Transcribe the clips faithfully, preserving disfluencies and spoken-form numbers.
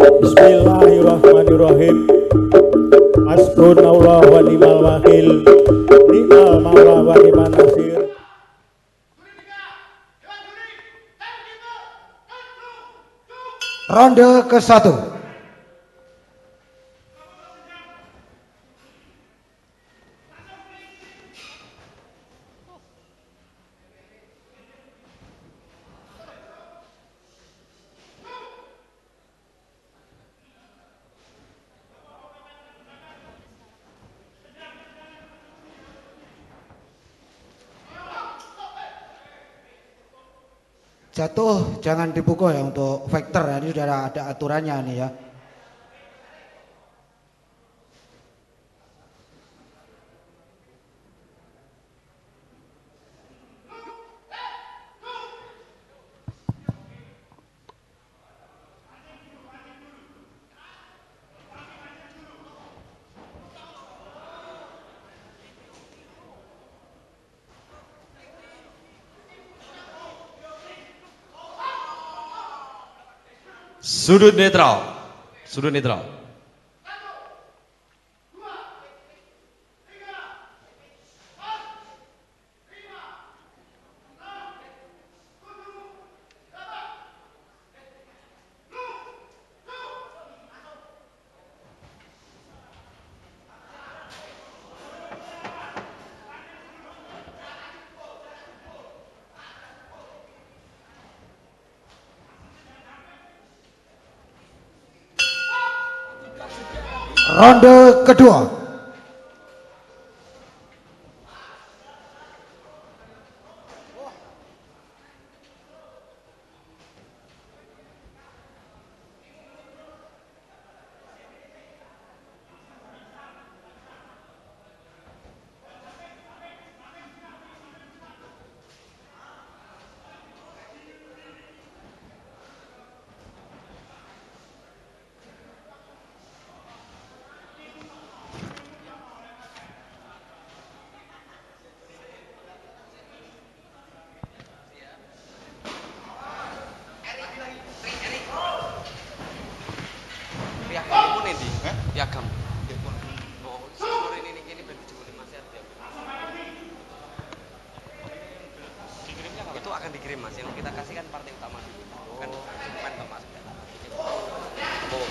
Bismillahirrahmanirrahim. Hasbunallah wa ni'mal wakil. Ni'mal maula wa ni'man nasir. Ronde ke satu. Jatuh jangan dipukul ya untuk vektor ya, ini sudah ada, ada aturannya nih ya. Sudut netral, sudut netral. Ronde kedua. Piagam. Itu akan dikirim mas, yang kita kasih kan partai utama, bukan bukan mas. Oh,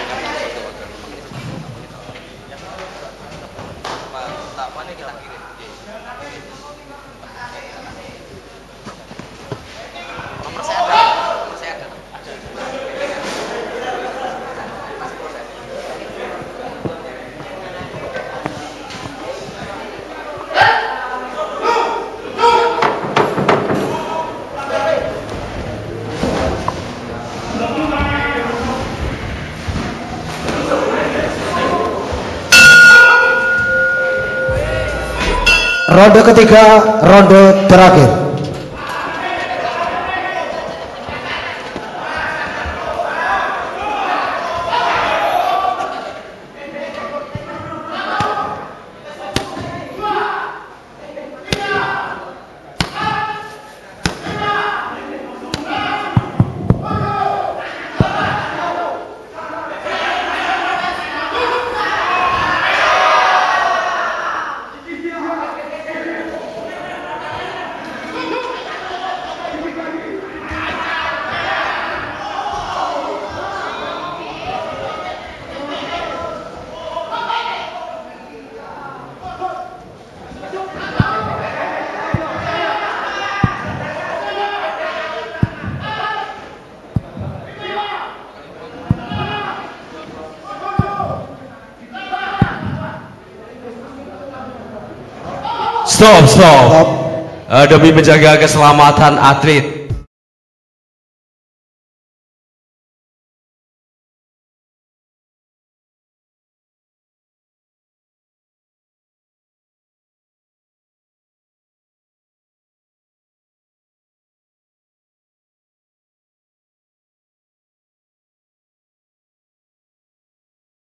tahapannya kita kirim. Nomor saya ada, nomor saya ada. Ronde ketiga, ronde terakhir. Stop, stop. Uh, demi menjaga keselamatan atlet